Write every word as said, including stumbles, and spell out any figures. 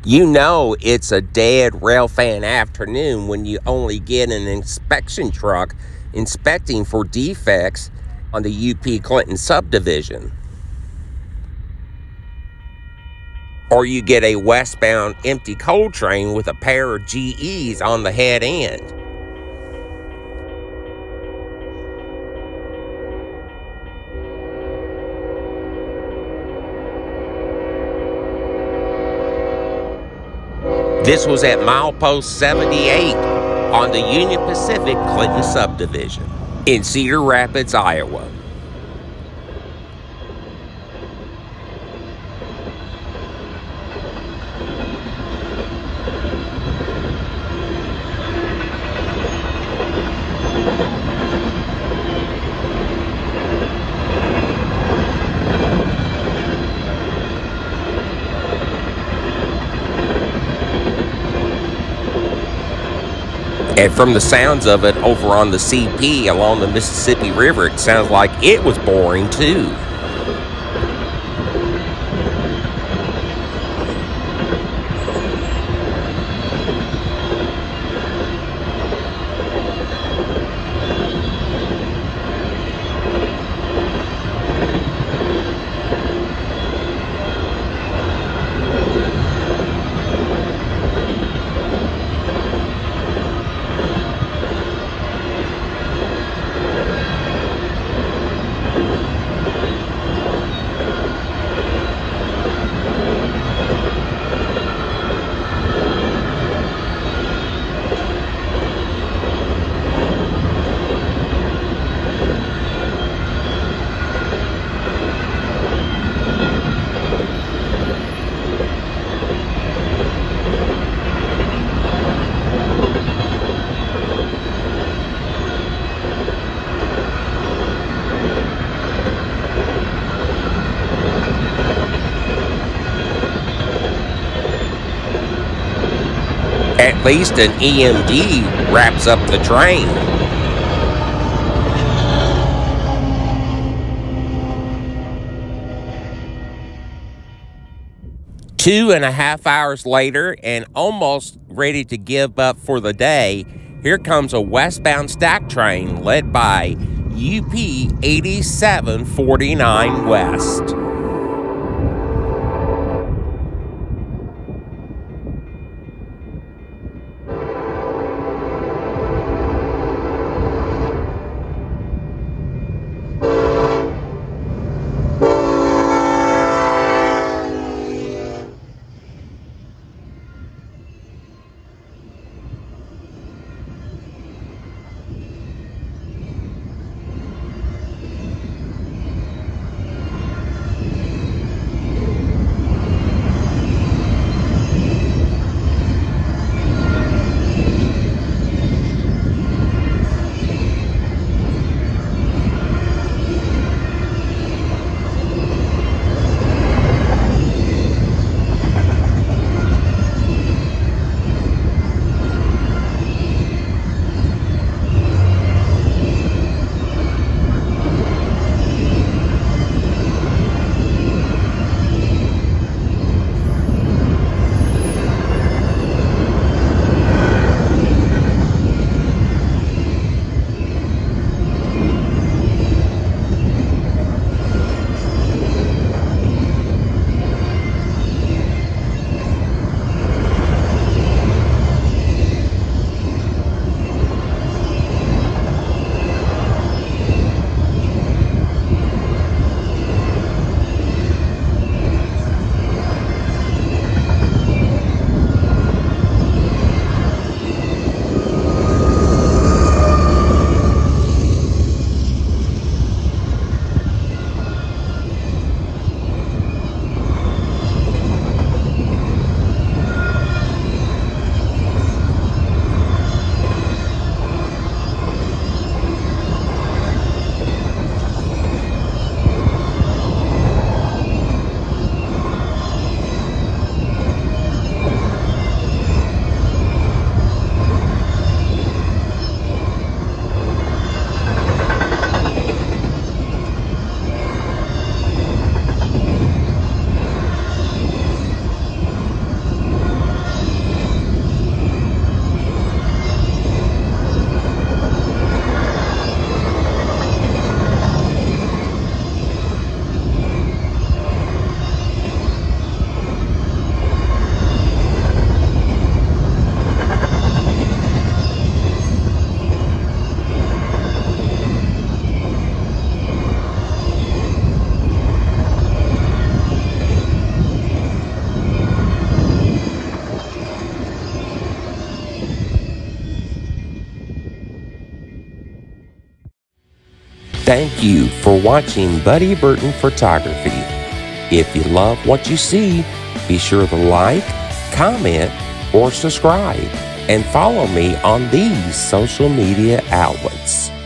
You know it's a dead Railfan afternoon when you only get an inspection truck inspecting for defects on the U P Clinton subdivision. Or you get a westbound empty coal train with a pair of G Es on the head end. This was at milepost seventy-eight on the Union Pacific Clinton subdivision in Cedar Rapids, Iowa. And from the sounds of it over on the C P along the Mississippi River, it sounds like it was boring too. At least an E M D wraps up the train. Two and a half hours later, and almost ready to give up for the day, here comes a westbound stack train led by U P eighty-seven forty-nine West. Thank you for watching Buddy Burton Photography. If you love what you see, be sure to like, comment, or subscribe, and follow me on these social media outlets.